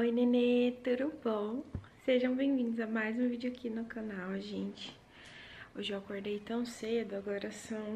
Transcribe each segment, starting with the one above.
Oi, nenê, tudo bom? Sejam bem-vindos a mais um vídeo aqui no canal, gente. Hoje eu acordei tão cedo, agora são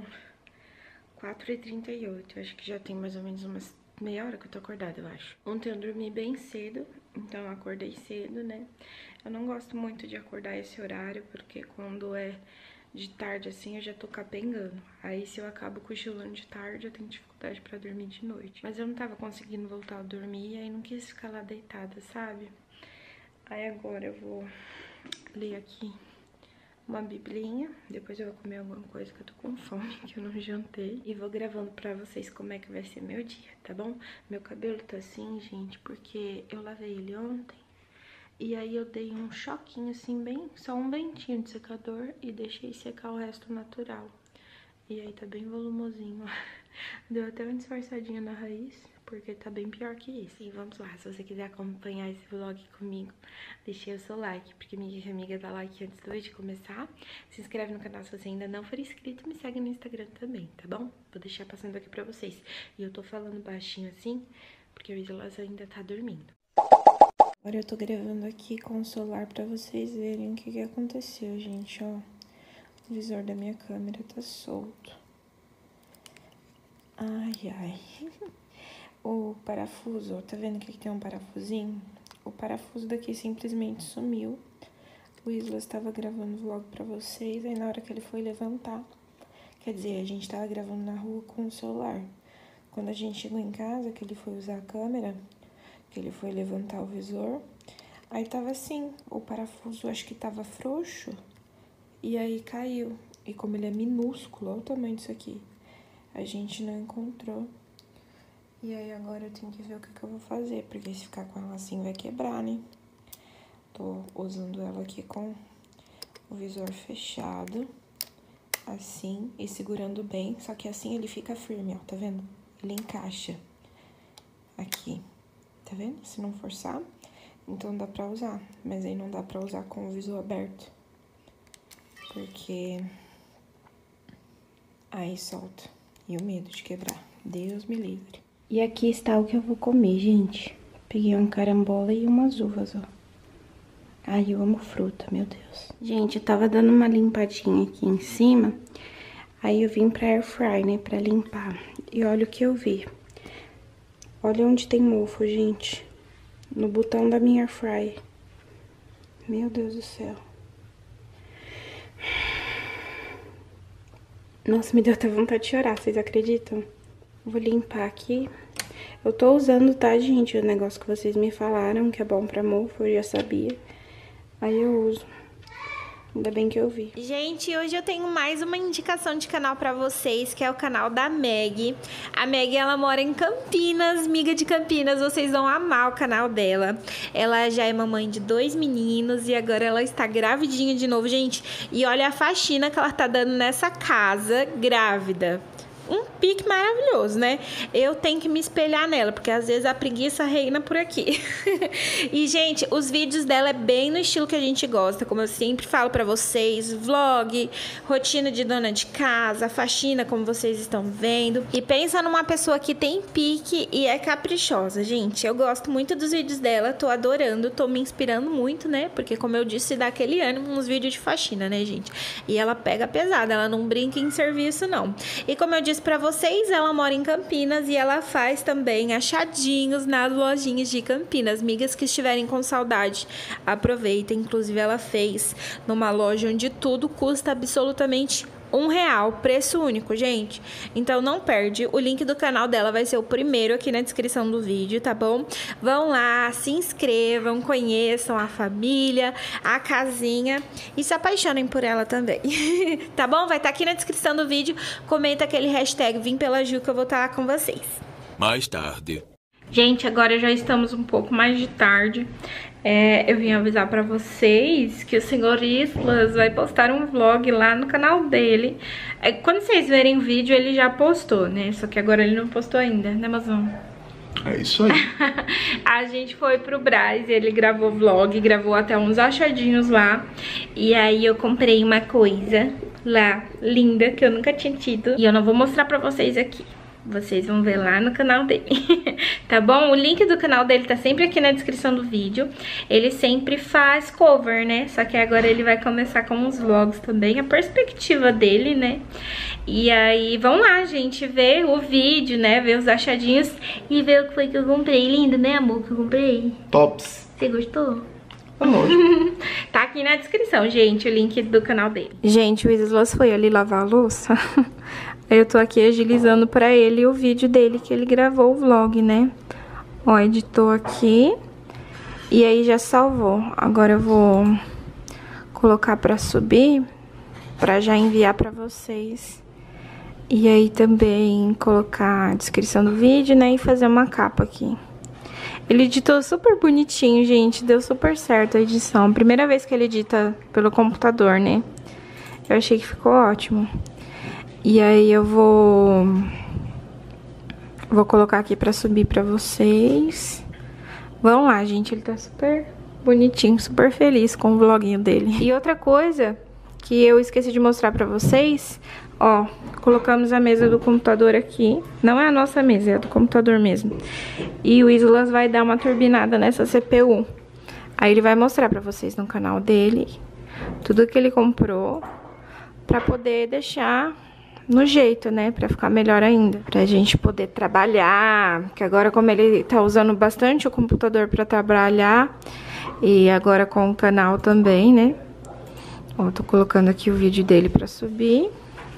4h38. Acho que já tem mais ou menos umas meia hora que eu tô acordada, eu acho. Ontem eu dormi bem cedo, então eu acordei cedo, né? Eu não gosto muito de acordar esse horário, porque quando é de tarde assim eu já tô capengando. Aí se eu acabo cochilando de tarde eu tenho dificuldade pra dormir de noite. Mas eu não tava conseguindo voltar a dormir e aí não quis ficar lá deitada, sabe? Aí agora eu vou ler aqui uma biblinha, depois eu vou comer alguma coisa que eu tô com fome, que eu não jantei. E vou gravando pra vocês como é que vai ser meu dia, tá bom? Meu cabelo tá assim, gente, porque eu lavei ele ontem. E aí eu dei um choquinho assim, bem, só um ventinho de secador e deixei secar o resto natural. E aí tá bem volumosinho. Deu até uma disfarçadinha na raiz, porque tá bem pior que isso. E vamos lá, se você quiser acompanhar esse vlog comigo, deixe o seu like, porque minha amiga dá like antes do vídeo começar. Se inscreve no canal se você ainda não for inscrito e me segue no Instagram também, tá bom? Vou deixar passando aqui pra vocês. E eu tô falando baixinho assim, porque o Islas ainda tá dormindo. Agora eu tô gravando aqui com o celular pra vocês verem o que aconteceu, gente, ó. O visor da minha câmera tá solto. Ai, ai. O parafuso, ó, tá vendo que aqui tem um parafusinho? O parafuso daqui simplesmente sumiu. O Islas tava gravando vlog pra vocês, aí na hora que ele foi levantar, quer dizer, a gente tava gravando na rua com o celular. Quando a gente chegou em casa, que ele foi usar a câmera, que ele foi levantar o visor, aí tava assim, o parafuso acho que tava frouxo, e aí caiu. E como ele é minúsculo, olha o tamanho disso aqui, a gente não encontrou. E aí agora eu tenho que ver o que eu vou fazer, porque se ficar com ela assim vai quebrar, né? Tô usando ela aqui com o visor fechado, assim, e segurando bem, só que assim ele fica firme, ó, tá vendo? Ele encaixa aqui. Tá vendo? Se não forçar, então dá pra usar. Mas aí não dá pra usar com o visor aberto. Porque aí solta. E o medo de quebrar. Deus me livre. E aqui está o que eu vou comer, gente. Peguei um carambola e umas uvas, ó. Ai, eu amo fruta, meu Deus. Gente, eu tava dando uma limpadinha aqui em cima. Aí eu vim pra airfry, né, pra limpar. E olha o que eu vi. Olha onde tem mofo, gente. No botão da minha airfry. Meu Deus do céu. Nossa, me deu até vontade de chorar, vocês acreditam? Vou limpar aqui. Eu tô usando, tá, gente, o negócio que vocês me falaram, que é bom pra mofo, eu já sabia. Aí eu uso. Ainda bem que eu vi. Gente, hoje eu tenho mais uma indicação de canal pra vocês, que é o canal da Meg. A Meg, ela mora em Campinas, miga de Campinas, vocês vão amar o canal dela. Ela já é mamãe de 2 meninos e agora ela está gravidinha de novo, gente. E olha a faxina que ela tá dando nessa casa, grávida. Um pique maravilhoso, né? Eu tenho que me espelhar nela, porque às vezes a preguiça reina por aqui. E, gente, os vídeos dela é bem no estilo que a gente gosta, como eu sempre falo pra vocês, vlog, rotina de dona de casa, faxina, como vocês estão vendo. E pensa numa pessoa que tem pique e é caprichosa, gente. Eu gosto muito dos vídeos dela, tô adorando, tô me inspirando muito, né? Porque, como eu disse, dá aquele ânimo nos vídeos de faxina, né, gente? E ela pega pesado, ela não brinca em serviço, não. E como eu disse pra vocês, ela mora em Campinas e ela faz também achadinhos nas lojinhas de Campinas. Amigas que estiverem com saudade, aproveitem. Inclusive ela fez numa loja onde tudo custa absolutamente R$1, preço único, gente. Então não perde, o link do canal dela vai ser o primeiro aqui na descrição do vídeo, tá bom? Vão lá, se inscrevam, conheçam a família, a casinha e se apaixonem por ela também. Tá bom? Vai estar aqui na descrição do vídeo. Comenta aquele hashtag Vim pela Ju que eu vou estar lá com vocês. Mais tarde. Gente, agora já estamos um pouco mais de tarde. Eu vim avisar pra vocês que o senhor Islas vai postar um vlog lá no canal dele. Quando vocês verem o vídeo, ele já postou, né? Só que agora ele não postou ainda, né, mozão? É isso aí. A gente foi pro Brás, ele gravou vlog, gravou até uns achadinhos lá. E aí eu comprei uma coisa lá, linda, que eu nunca tinha tido. E eu não vou mostrar pra vocês aqui. vocês vão ver lá no canal dele, tá bom? O link do canal dele tá sempre aqui na descrição do vídeo. Ele sempre faz cover, né? Só que agora ele vai começar com uns vlogs também, a perspectiva dele, né? E aí, vão lá, gente, ver o vídeo, né? Ver os achadinhos e ver o que foi que eu comprei. Lindo, né, amor, que eu comprei? Tops. Você gostou? Amor. Tá aqui na descrição, gente, o link do canal dele. Gente, o Islas foi ali lavar a louça. Eu tô aqui agilizando pra ele o vídeo dele, que ele gravou o vlog, né? Ó, editou aqui. E aí já salvou. Agora eu vou colocar pra subir, pra já enviar pra vocês. E aí também colocar a descrição do vídeo, né? E fazer uma capa aqui. Ele editou super bonitinho, gente. Deu super certo a edição. Primeira vez que ele edita pelo computador, né? Eu achei que ficou ótimo. E aí eu vou colocar aqui pra subir pra vocês. Vão lá, gente. Ele tá super bonitinho, super feliz com o vloguinho dele. E outra coisa que eu esqueci de mostrar pra vocês, ó, colocamos a mesa do computador aqui. Não é a nossa mesa, é a do computador mesmo. E o Islas vai dar uma turbinada nessa CPU. Aí ele vai mostrar pra vocês no canal dele tudo que ele comprou pra poder deixar no jeito, né? Pra ficar melhor ainda. Pra gente poder trabalhar. Que agora, como ele tá usando bastante o computador pra trabalhar, e agora com o canal também, né? Ó, tô colocando aqui o vídeo dele pra subir.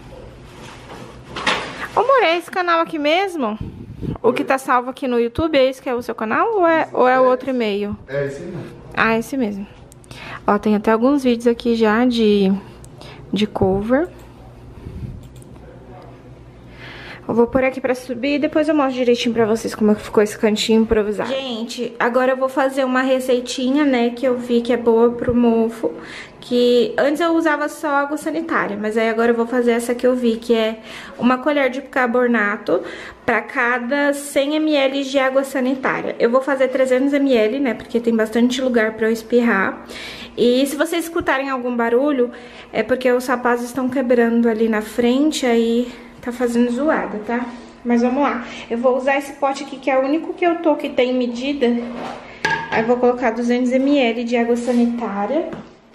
Ô, amor, é esse canal aqui mesmo? O que tá salvo aqui no YouTube, é esse que é o seu canal ou é o outro e-mail? É esse mesmo. Ah, esse mesmo. Ó, tem até alguns vídeos aqui já de cover. Eu vou pôr aqui pra subir e depois eu mostro direitinho pra vocês como é que ficou esse cantinho improvisado. Gente, agora eu vou fazer uma receitinha, né, que eu vi que é boa pro mofo. Que antes eu usava só água sanitária, mas aí agora eu vou fazer essa que eu vi, que é uma colher de bicarbonato pra cada 100 ml de água sanitária. Eu vou fazer 300 ml, né, porque tem bastante lugar pra eu espirrar. E se vocês escutarem algum barulho, é porque os rapazes estão quebrando ali na frente, aí tá fazendo zoada, tá? Mas vamos lá. Eu vou usar esse pote aqui, que é o único que eu tô que tem medida. Aí eu vou colocar 200 ml de água sanitária.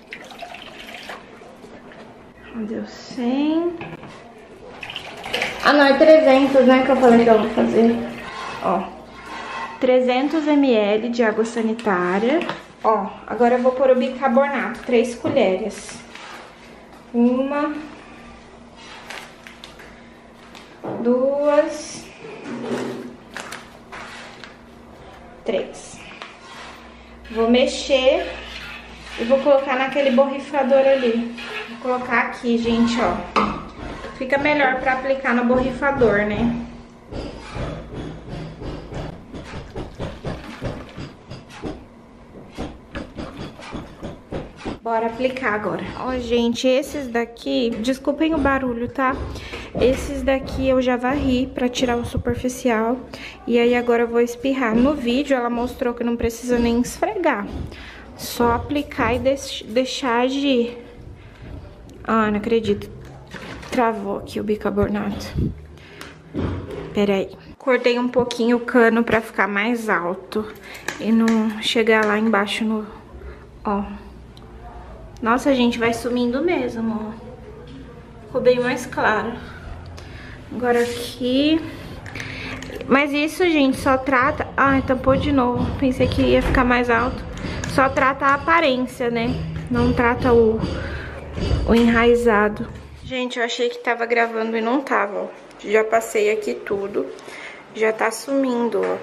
Deu 100. Ah, não, é 300, né, que eu falei que eu vou fazer. Ó, 300 ml de água sanitária. Ó, agora eu vou pôr o bicarbonato, 3 colheres. 1, 2, 3. Vou mexer e vou colocar naquele borrifador ali. Vou colocar aqui, gente, ó. Fica melhor pra aplicar no borrifador, né? Bora aplicar agora. Ó, gente, esses daqui, desculpem o barulho, tá? Esses daqui eu já varri pra tirar o superficial. E aí agora eu vou espirrar. No vídeo ela mostrou que não precisa nem esfregar. Só aplicar e deixar agir. Ah, não acredito. Travou aqui o bicarbonato. Pera aí. Cortei um pouquinho o cano pra ficar mais alto e não chegar lá embaixo no... Ó. Nossa, gente, vai sumindo mesmo, ó. Ficou bem mais claro. Agora aqui... Mas isso, gente, só trata... Ai, tampou de novo. Pensei que ia ficar mais alto. Só trata a aparência, né? Não trata o enraizado. Gente, eu achei que tava gravando e não tava, ó. Já passei aqui tudo. Já tá sumindo, ó.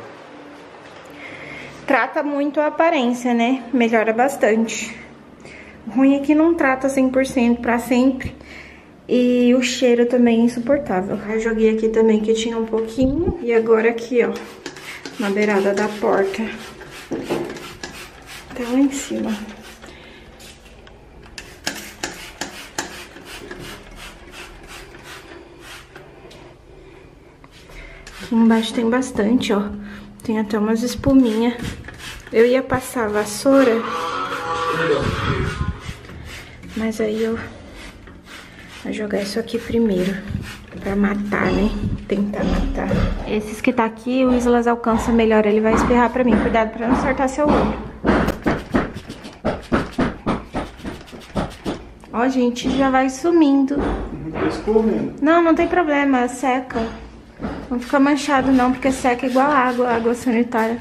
Trata muito a aparência, né? Melhora bastante. O ruim é que não trata 100% pra sempre. E o cheiro também é insuportável. Eu joguei aqui também que tinha um pouquinho. E agora aqui, ó, na beirada da porta. Até lá em cima. Aqui embaixo tem bastante, ó. Tem até umas espuminhas. Eu ia passar a vassoura, mas aí eu vou jogar isso aqui primeiro, pra matar, né? tentar matar. Esses que tá aqui, o Islas alcança melhor, ele vai espirrar pra mim. Cuidado pra não acertar seu olho. Ó, gente, já vai sumindo. Tá escorrendo. Não, não tem problema, seca. Não fica manchado não, porque seca igual água sanitária.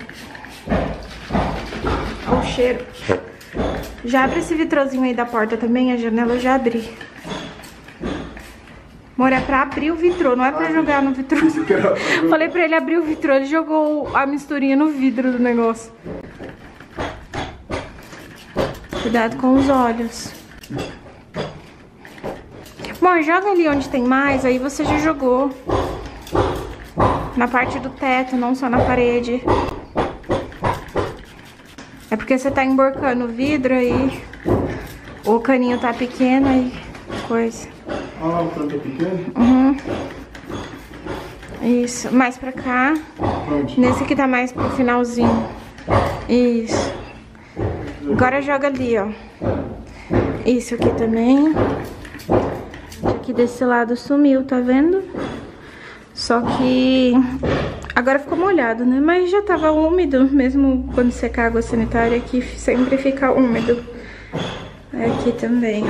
Olha o cheiro. Já abre esse vitrozinho aí da porta também, a janela eu já abri. Amor, é pra abrir o vitrô, não é pra jogar no vitrô. Falei pra ele abrir o vitrô, ele jogou a misturinha no vidro do negócio. Cuidado com os olhos. Amor, joga ali onde tem mais, aí você já jogou. Na parte do teto, não só na parede. É porque você tá emborcando o vidro aí. O caninho tá pequeno aí. Coisa. Ah, o cano tá pequeno? Uhum. Isso. Mais pra cá. Onde? Nesse aqui tá mais pro finalzinho. Isso. Agora joga ali, ó. Isso aqui também. Aqui desse lado sumiu, tá vendo? Só que agora ficou molhado, né? Mas já tava úmido, mesmo quando secar a água sanitária, aqui sempre fica úmido. Aqui também.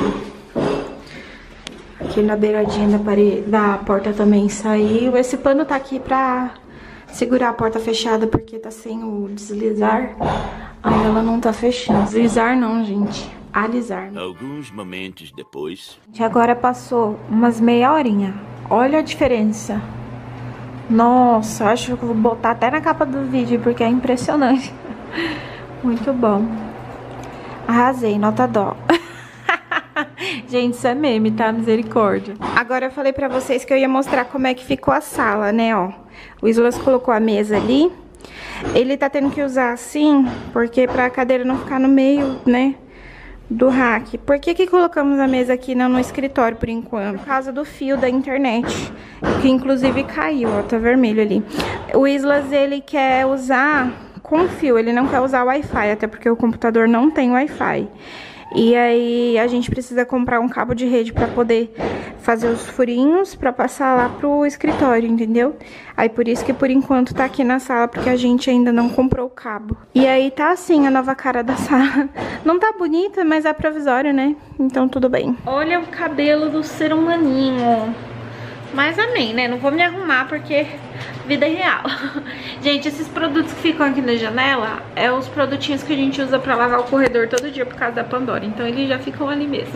Aqui na beiradinha da parede, da porta também saiu. Esse pano tá aqui pra segurar a porta fechada, porque tá sem o deslizar. Aí ela não tá fechando. Deslizar não, gente. Alisar. Alguns momentos depois. E agora passou umas meia horinha. Olha a diferença. Nossa, acho que eu vou botar até na capa do vídeo, porque é impressionante. Muito bom. Arrasei, nota dó. Gente, isso é meme, tá? Misericórdia. Agora eu falei pra vocês que eu ia mostrar como é que ficou a sala, né, ó. O Islas colocou a mesa ali. Ele tá tendo que usar assim, porque pra cadeira não ficar no meio, né, do rack. Por que que colocamos a mesa aqui no escritório por enquanto? Por causa do fio da internet, que inclusive caiu, ó, tá vermelho ali. O Islas, ele quer usar com fio, ele não quer usar Wi-Fi, até porque o computador não tem Wi-Fi. E aí a gente precisa comprar um cabo de rede pra poder fazer os furinhos pra passar lá pro escritório, entendeu? Aí por isso que por enquanto tá aqui na sala, porque a gente ainda não comprou o cabo. E aí tá assim a nova cara da sala. Não tá bonita, mas é provisório, né? Então tudo bem. Olha o cabelo do ser humaninho. Mas amém, né? Não vou me arrumar porque vida é real. Gente, esses produtos que ficam aqui na janela é os produtinhos que a gente usa pra lavar o corredor todo dia por causa da Pandora. Então eles já ficam ali mesmo.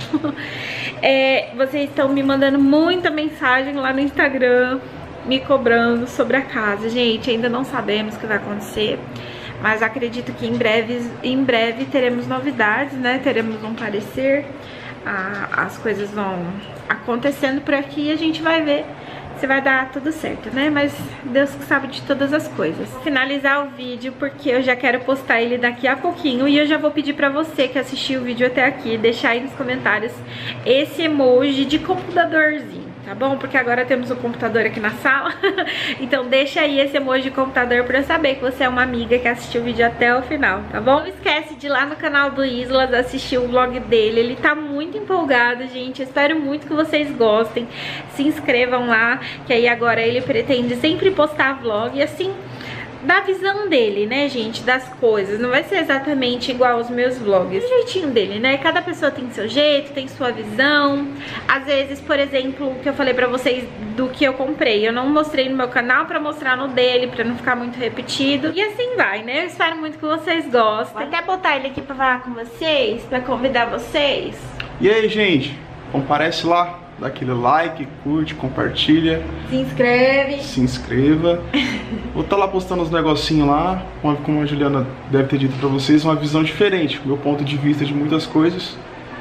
Vocês estão me mandando muita mensagem lá no Instagram, me cobrando sobre a casa. Gente, ainda não sabemos o que vai acontecer, mas acredito que em breve teremos novidades, né? Teremos um parecer. As coisas vão acontecendo por aqui e a gente vai ver se vai dar tudo certo, né? Mas Deus que sabe de todas as coisas. Vou finalizar o vídeo porque eu já quero postar ele daqui a pouquinho. E eu já vou pedir pra você que assistiu o vídeo até aqui, deixar aí nos comentários esse emoji de computadorzinho, tá bom? Porque agora temos um computador aqui na sala. Então deixa aí esse emoji de computador pra eu saber que você é uma amiga que assistiu o vídeo até o final, tá bom? Não esquece de ir lá no canal do Islas assistir o vlog dele. Ele tá muito empolgado, gente. Eu espero muito que vocês gostem. Se inscrevam lá, que aí agora ele pretende sempre postar vlog e assim, da visão dele, né, gente, das coisas. Não vai ser exatamente igual aos meus vlogs, o jeitinho dele, né? Cada pessoa tem seu jeito, tem sua visão. Às vezes, por exemplo, o que eu falei pra vocês do que eu comprei, eu não mostrei no meu canal pra mostrar no dele, pra não ficar muito repetido. E assim vai, né? Eu espero muito que vocês gostem. Vou até botar ele aqui pra falar com vocês, pra convidar vocês. E aí, gente? Comparece lá, dá aquele like, curte, compartilha. Se inscreva. Vou estar lá postando uns negocinhos lá, como a Juliana deve ter dito pra vocês, uma visão diferente, meu ponto de vista de muitas coisas.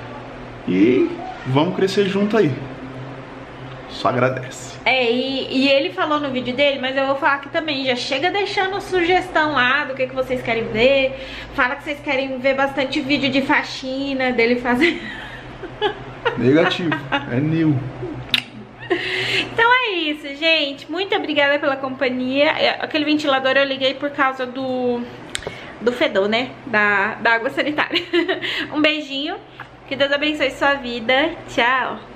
E vamos crescer junto aí. Só agradece. E ele falou no vídeo dele, mas eu vou falar aqui também. Já chega deixando sugestão lá do que vocês querem ver. Fala que vocês querem ver bastante vídeo de faxina dele fazer. Negativo, é new. Então é isso, gente. Muito obrigada pela companhia. Aquele ventilador eu liguei por causa do fedor, né? Da água sanitária. Um beijinho. Que Deus abençoe sua vida. Tchau.